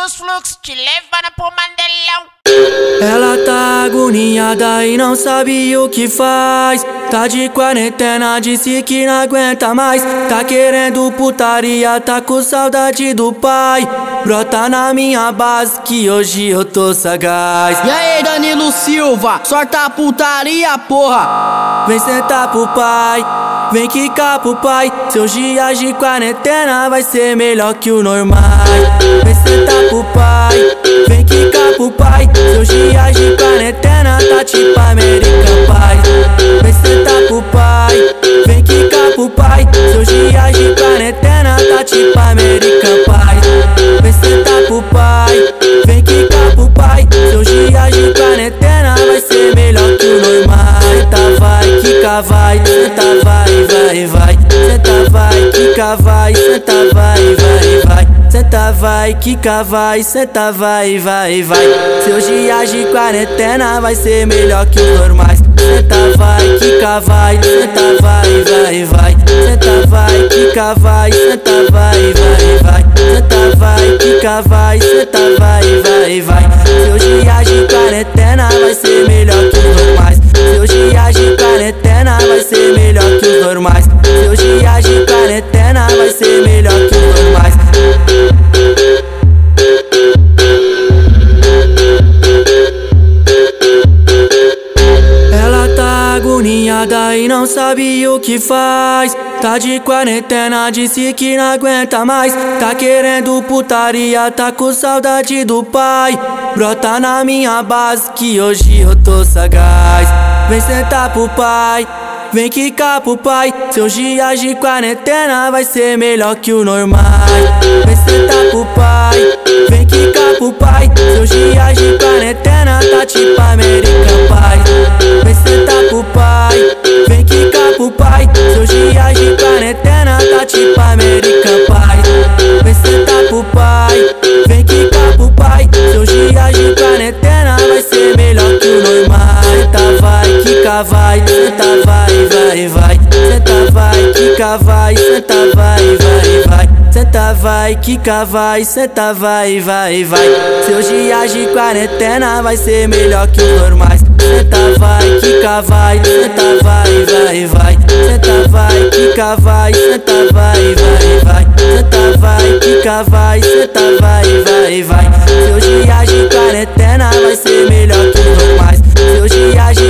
dos fluxos, te levando pro Mandelão. Ela tá agoniada e não sabe o que faz. Tá de quarentena, disse que não aguenta mais. Tá querendo putaria, tá com saudade do pai. Brota na minha base que hoje eu tô sagaz. E aí, Danilo Silva, sorta a putaria, porra. Vem sentar pro pai, vem quicar pro pai. Seus dias de quarentena vai ser melhor que o normal. Vem sentar pro pai, vem quicar pro pai. Seus dias de quarentena tá tipo American Pie. Vem sentar pro pai, vem quicar pro pai. Seus dias de quarentena tá tipo American Pie. Vem sentar pro pai, vem quicar pro pai. Seus dias de quarentena vai ser melhor que o normal. Senta vai, quica vai, senta vai, vai. Senta vai, quica vai, senta vai. Senta vai, quica vai, senta vai. Seus dias de quarentena vai ser melhor que os normais. Senta vai, quica vai, senta vai. Senta vai, quica vai, senta vai. Senta vai, quica vai, senta vai. Seus dias de quarentena vai ser melhor que os normais. Seus dias de quarentena vai ser melhor que os normais. Seus dias de quarentena vai ser melhor que os normais. Ela tá agoniada e não sabe o que faz. Tá de quarentena, disse que não aguenta mais. Tá querendo putaria, tá com saudade do pai. Brota na minha base que hoje eu tô sagaz. Vem sentar pro pai, vem quicar pro pai. Seus dias de quarentena vai ser melhor que o normal. Vem sentar pro pai, vem quicar pro pai. Seus dias de quarentena tá tipo American Pie. Vem sentar pro pai, vem quicar pro pai. Seus dias de quarentena tá tipo American Pie. Vem sentar pro pai, vem quicar pro pai. Seus dias de quarentena vai ser melhor que o normal. Senta vai, quica vai, senta vai. Senta vai, quica vai, senta vai. Senta vai, quica vai, senta vai. Seus dias de quarentena vai ser melhor que os normais. Senta vai, quica vai, senta vai. Senta vai, quica vai, senta vai. Senta vai, quica vai, senta vai. Seus dias de quarentena vai ser melhor que os normais. Seus dias